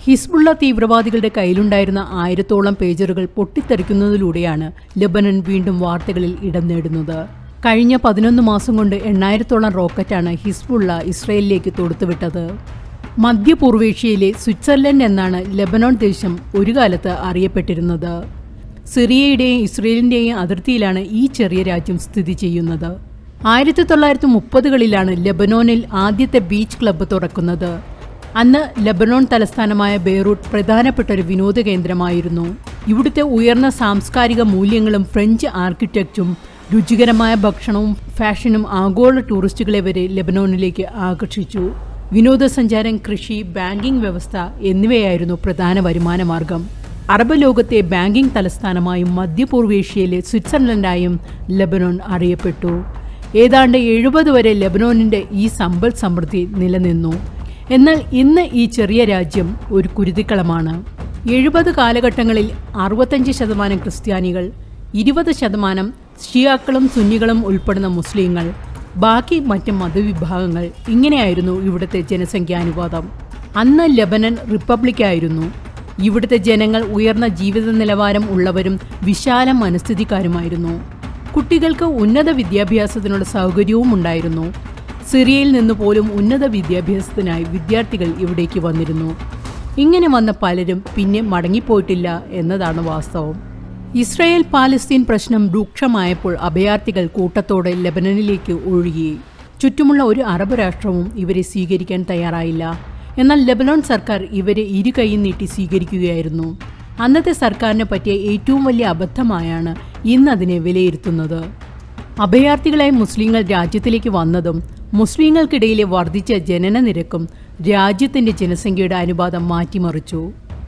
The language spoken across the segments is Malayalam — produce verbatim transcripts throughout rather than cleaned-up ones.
ഹിസ്ബുള്ള തീവ്രവാദികളുടെ കയ്യിലുണ്ടായിരുന്ന ആയിരത്തോളം പേജറുകൾ പൊട്ടിത്തെറിക്കുന്നതിലൂടെയാണ് ലെബനൻ വീണ്ടും വാർത്തകളിൽ ഇടം നേടുന്നത്. കഴിഞ്ഞ പതിനൊന്ന് മാസം കൊണ്ട് എണ്ണായിരത്തോളം റോക്കറ്റാണ് ഹിസ്ബുള്ള ഇസ്രയേലിലേക്ക് തൊടുത്തുവിട്ടത്. മധ്യപൂർവേഷ്യയിലെ സ്വിറ്റ്സർലൻഡ് എന്നാണ് ലെബനോൺ ദേശം ഒരു കാലത്ത് അറിയപ്പെട്ടിരുന്നത്. സിറിയയുടെയും ഇസ്രയേലിൻ്റെയും അതിർത്തിയിലാണ് ഈ ചെറിയ രാജ്യം സ്ഥിതി ചെയ്യുന്നത്. ആയിരത്തി തൊള്ളായിരത്തി മുപ്പതുകളിലാണ് ലെബനോനിൽ ആദ്യത്തെ ബീച്ച് ക്ലബ്ബ് തുറക്കുന്നത്. അന്ന് ലെബനോൺ തലസ്ഥാനമായ ബെയ്റൂട്ട് പ്രധാനപ്പെട്ട ഒരു വിനോദ കേന്ദ്രമായിരുന്നു. ഇവിടുത്തെ ഉയർന്ന സാംസ്കാരിക മൂല്യങ്ങളും ഫ്രഞ്ച് ആർക്കിടെക്റ്റും രുചികരമായ ഭക്ഷണവും ഫാഷനും ആഗോള ടൂറിസ്റ്റുകളെ വരെ ലെബനോനിലേക്ക് ആകർഷിച്ചു. വിനോദസഞ്ചാരം, കൃഷി, ബാങ്കിംഗ് വ്യവസ്ഥ എന്നിവയായിരുന്നു പ്രധാന വരുമാന മാർഗം. അറബ് ലോകത്തെ ബാങ്കിംഗ് തലസ്ഥാനമായും മധ്യപൂർവേഷ്യയിലെ സ്വിറ്റ്സർലൻഡായും ലെബനോൺ അറിയപ്പെട്ടു. ഏതാണ്ട് എഴുപത് വരെ ലെബനോനിൻ്റെ ഈ സമ്പദ് സമൃദ്ധി നിലനിന്നു. എന്നാൽ ഇന്ന് ഈ ചെറിയ രാജ്യം ഒരു കുരുതിക്കളമാണ്. എഴുപത് കാലഘട്ടങ്ങളിൽ അറുപത്തഞ്ച് ശതമാനം ക്രിസ്ത്യാനികൾ, ഇരുപത് ശതമാനം ഷിയാക്കളും സുന്നികളും ഉൾപ്പെടുന്ന മുസ്ലിങ്ങൾ, ബാക്കി മറ്റ് മതവിഭാഗങ്ങൾ. ഇങ്ങനെയായിരുന്നു ഇവിടുത്തെ ജനസംഖ്യാനുപാതം. അന്ന് ലെബനൻ റിപ്പബ്ലിക്കായിരുന്നു. ഇവിടുത്തെ ജനങ്ങൾ ഉയർന്ന ജീവിത നിലവാരം ഉള്ളവരും വിശാല മനസ്ഥിതിക്കാരുമായിരുന്നു. കുട്ടികൾക്ക് ഉന്നത വിദ്യാഭ്യാസത്തിനുള്ള സൗകര്യവും ഉണ്ടായിരുന്നു. സിറിയയിൽ നിന്ന് പോലും ഉന്നത വിദ്യാഭ്യാസത്തിനായി വിദ്യാർത്ഥികൾ ഇവിടേക്ക് വന്നിരുന്നു. ഇങ്ങനെ വന്ന പലരും പിന്നെ മടങ്ങിപ്പോയിട്ടില്ല എന്നതാണ് വാസ്തവം. ഇസ്രായേൽ പാലസ്തീൻ പ്രശ്നം രൂക്ഷമായപ്പോൾ അഭയാർത്ഥികൾ കൂട്ടത്തോടെ ലെബനനിലേക്ക് ഒഴുകി. ചുറ്റുമുള്ള ഒരു അറബ് രാഷ്ട്രവും ഇവരെ സ്വീകരിക്കാൻ തയ്യാറായില്ല. എന്നാൽ ലെബനോൺ സർക്കാർ ഇവരെ ഇരു കൈയും നീട്ടി സ്വീകരിക്കുകയായിരുന്നു. അന്നത്തെ സർക്കാരിനെ പറ്റിയ ഏറ്റവും വലിയ അബദ്ധമായാണ് ഇന്നതിനെ വിലയിരുത്തുന്നത്. അഭയാർത്ഥികളായി മുസ്ലിങ്ങൾ രാജ്യത്തിലേക്ക് വന്നതും മുസ്ലിങ്ങൾക്കിടയിലെ വർദ്ധിച്ച ജനന നിരക്കും രാജ്യത്തിൻ്റെ ജനസംഖ്യയുടെ അനുപാതം മാറ്റിമറിച്ചു.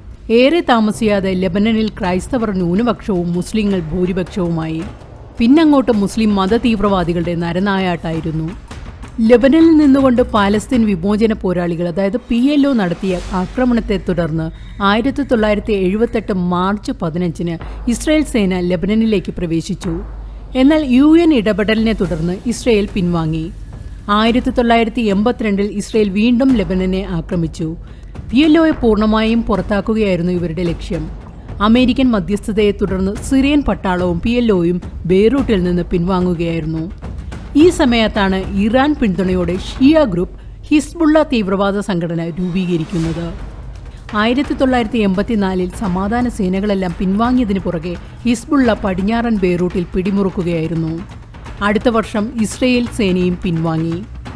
ഏറെ താമസിയാതെ ലെബനനിൽ ക്രൈസ്തവർ ന്യൂനപക്ഷവും മുസ്ലിങ്ങൾ ഭൂരിപക്ഷവുമായി. പിന്നങ്ങോട്ട് മുസ്ലിം മത തീവ്രവാദികളുടെ നരനായാട്ടായിരുന്നു. ലെബനനിൽ നിന്നുകൊണ്ട് പാലസ്തീൻ വിമോചന പോരാളികൾ അതായത് പി എൽ ഒ നടത്തിയ ആക്രമണത്തെ തുടർന്ന് ആയിരത്തി തൊള്ളായിരത്തി എഴുപത്തെട്ട് മാർച്ച് പതിനഞ്ചിന് ഇസ്രായേൽ സേന ലെബനനിലേക്ക് പ്രവേശിച്ചു. എന്നാൽ യു എൻ ഇടപെടലിനെ തുടർന്ന് ഇസ്രായേൽ പിൻവാങ്ങി. ആയിരത്തി തൊള്ളായിരത്തി എൺപത്തിരണ്ടിൽ ഇസ്രായേൽ വീണ്ടും ലെബനനെ ആക്രമിച്ചു. പി എൽ ഒയെ പൂർണ്ണമായും പുറത്താക്കുകയായിരുന്നു ഇവരുടെ ലക്ഷ്യം. അമേരിക്കൻ മധ്യസ്ഥതയെ തുടർന്ന് സിറിയൻ പട്ടാളവും പി എൽ ഒയും ബെയ്റൂട്ടിൽ നിന്ന് പിൻവാങ്ങുകയായിരുന്നു. ഈ സമയത്താണ് ഇറാൻ പിന്തുണയോടെ ഷിയ ഗ്രൂപ്പ് ഹിസ്ബുള്ള തീവ്രവാദ സംഘടന രൂപീകരിക്കുന്നത്. ആയിരത്തി തൊള്ളായിരത്തി എൺപത്തിനാലിൽ സമാധാന സേനകളെല്ലാം പിൻവാങ്ങിയതിനു പുറകെ ഹിസ്ബുള്ള പടിഞ്ഞാറൻ ബെയ്റൂട്ടിൽ പിടിമുറുക്കുകയായിരുന്നു. അടുത്ത വർഷം ഇസ്രയേൽ സേനയും പിൻവാങ്ങി.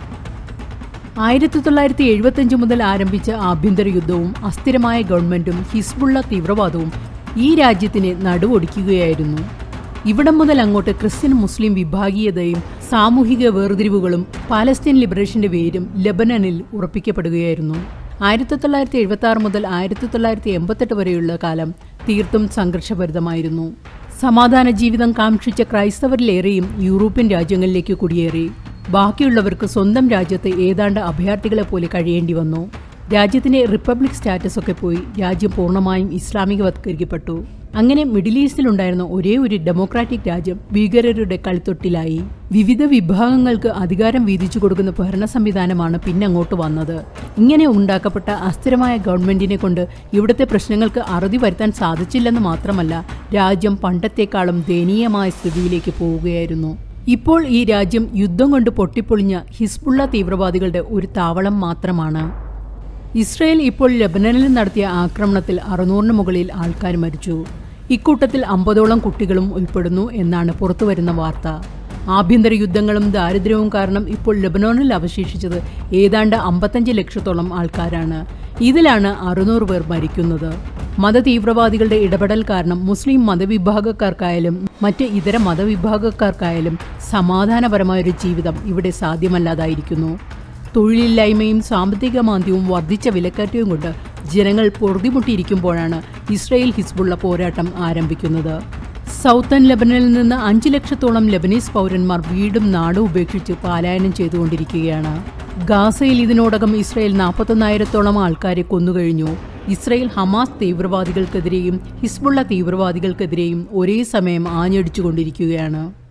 ആയിരത്തി തൊള്ളായിരത്തി എഴുപത്തഞ്ച് മുതൽ ആരംഭിച്ച ആഭ്യന്തര യുദ്ധവും അസ്ഥിരമായ ഗവൺമെൻറ്റും ഹിസ്ബുള്ള തീവ്രവാദവും ഈ രാജ്യത്തിനെ നടുവൊടിക്കുകയായിരുന്നു. ഇവിടം മുതൽ അങ്ങോട്ട് ക്രിസ്ത്യൻ മുസ്ലിം വിഭാഗീയതയും സാമൂഹിക വേർതിരിവുകളും പാലസ്തീൻ ലിബറേഷൻ്റെ പേരും ലെബനനിൽ ഉറപ്പിക്കപ്പെടുകയായിരുന്നു. ആയിരത്തി തൊള്ളായിരത്തി എഴുപത്തി ആറ് മുതൽ ആയിരത്തി തൊള്ളായിരത്തി എൺപത്തെട്ട് വരെയുള്ള കാലം തീർത്തും സംഘർഷഭരിതമായിരുന്നു. സമാധാന ജീവിതം കാക്ഷിച്ച ക്രൈസ്തവരിലേറെയും യൂറോപ്യൻ രാജ്യങ്ങളിലേക്ക് കുടിയേറി. ബാക്കിയുള്ളവർക്ക് സ്വന്തം രാജ്യത്ത് ഏതാണ്ട് അഭയാർത്ഥികളെ പോലെ കഴിയേണ്ടി വന്നു. രാജ്യത്തിൻ്റെ റിപ്പബ്ലിക് സ്റ്റാറ്റസ് ഒക്കെ പോയി. രാജ്യം പൂർണ്ണമായും ഇസ്ലാമികവത്കരിക്കപ്പെട്ടു. അങ്ങനെ മിഡിൽ ഈസ്റ്റിലുണ്ടായിരുന്ന ഒരേ ഒരു ഡെമോക്രാറ്റിക് രാജ്യം ഭീകരരുടെ കളിത്തൊട്ടിലായി. വിവിധ വിഭാഗങ്ങൾക്ക് അധികാരം വീതിച്ചു കൊടുക്കുന്ന ഭരണ സംവിധാനമാണ് പിന്നങ്ങോട്ട് വന്നത്. ഇങ്ങനെ ഉണ്ടാക്കപ്പെട്ട അസ്ഥിരമായ ഗവൺമെന്റിനെ കൊണ്ട് ഇവിടുത്തെ പ്രശ്നങ്ങൾക്ക് അറുതി വരുത്താൻ സാധിച്ചില്ലെന്ന് മാത്രമല്ല, രാജ്യം പണ്ടത്തെക്കാളും ദയനീയമായ സ്ഥിതിയിലേക്ക് പോവുകയായിരുന്നു. ഇപ്പോൾ ഈ രാജ്യം യുദ്ധം കൊണ്ട് പൊട്ടിപ്പൊളിഞ്ഞ ഹിസ്ബുള്ള തീവ്രവാദികളുടെ ഒരു താവളം മാത്രമാണ്. ഇസ്രായേൽ ഇപ്പോൾ ലെബനനിൽ നടത്തിയ ആക്രമണത്തിൽ അറുന്നൂറിന് മുകളിൽ ആൾക്കാർ മരിച്ചു. ഇക്കൂട്ടത്തിൽ അമ്പതോളം കുട്ടികളും ഉൾപ്പെടുന്നു എന്നാണ് പുറത്തുവരുന്ന വാർത്ത. ആഭ്യന്തര യുദ്ധങ്ങളും ദാരിദ്ര്യവും കാരണം ഇപ്പോൾ ലെബനോനിൽ അവശേഷിച്ചത് ഏതാണ്ട് അമ്പത്തഞ്ച് ലക്ഷത്തോളം ആൾക്കാരാണ്. ഇതിലാണ് അറുന്നൂറ് പേർ മരിക്കുന്നത്. മതതീവ്രവാദികളുടെ ഇടപെടൽ കാരണം മുസ്ലിം മതവിഭാഗക്കാർക്കായാലും മറ്റ് ഇതര മതവിഭാഗക്കാർക്കായാലും സമാധാനപരമായൊരു ജീവിതം ഇവിടെ സാധ്യമല്ലാതായിരിക്കുന്നു. തൊഴിലില്ലായ്മയും സാമ്പത്തിക മാന്ദ്യവും വർദ്ധിച്ച വിലക്കയറ്റവും കൊണ്ട് ജനങ്ങൾ പൊറുതിമുട്ടിയിരിക്കുമ്പോഴാണ് ഇസ്രായേൽ ഹിസ്ബുള്ള പോരാട്ടം ആരംഭിക്കുന്നത്. സൗത്തൻ ലെബനനിൽ നിന്ന് അഞ്ച് ലക്ഷത്തോളം ലെബനീസ് പൗരന്മാർ വീടും നാടും ഉപേക്ഷിച്ച് പലായനം ചെയ്തുകൊണ്ടിരിക്കുകയാണ്. ഗാസയിൽ ഇതിനോടകം ഇസ്രായേൽ നാൽപ്പത്തൊന്നായിരത്തോളം ആൾക്കാരെ കൊന്നുകഴിഞ്ഞു. ഇസ്രായേൽ ഹമാസ് തീവ്രവാദികൾക്കെതിരെയും ഹിസ്ബുള്ള തീവ്രവാദികൾക്കെതിരെയും ഒരേ സമയം ആഞ്ഞടിച്ചുകൊണ്ടിരിക്കുകയാണ്.